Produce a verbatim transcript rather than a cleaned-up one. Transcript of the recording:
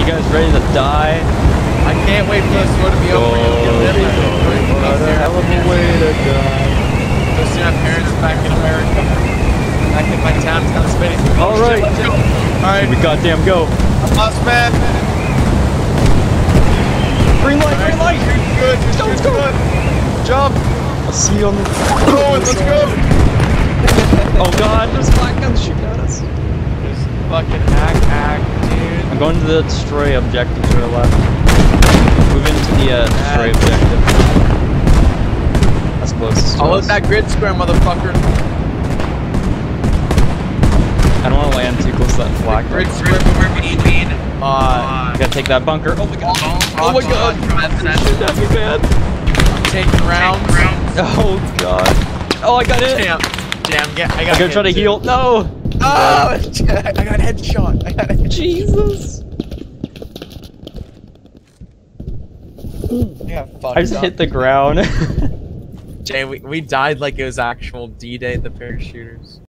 you guys ready to die? I can't wait for this war to be over. You'll get different. What a hell of a way to die. Go see my parents back in America. Back in my town, town spinning. All right. Let's go. All right. We goddamn go. Boss man. Green light, green light. You're good. You're Let's go. good. Jump. I'll see you on the. Go. Let's go. Oh god, there's black guns shooting at us. There's fucking hack, hack, dude. I'm going to the destroy objective to our left. Move into the uh, destroy objective. That's closest to I'll us. load that grid square, motherfucker. I don't want to land too close to that flak. Grid square, where we mean. Uh, I gotta take that bunker. Oh my god. Oh, Oh my god. Shoot that me, man. I'm taking rounds. Oh god. Oh, I got it. Damn. Damn. Yeah, I got I'm gonna try to too. heal. No. Oh, I got headshot. I got headshot. Jesus. I got fucked I just up. hit the ground. Jay, we, we died like it was actual D-Day, the parachuters.